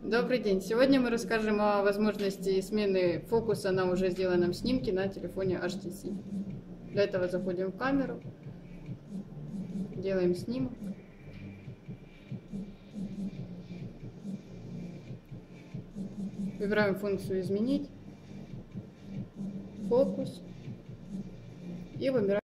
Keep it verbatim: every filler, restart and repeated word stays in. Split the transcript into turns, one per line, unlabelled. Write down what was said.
Добрый день! Сегодня мы расскажем о возможности смены фокуса на уже сделанном снимке на телефоне эйч ти си. Для этого заходим в камеру, делаем снимок. Выбираем функцию «Изменить», «Фокус» и выбираем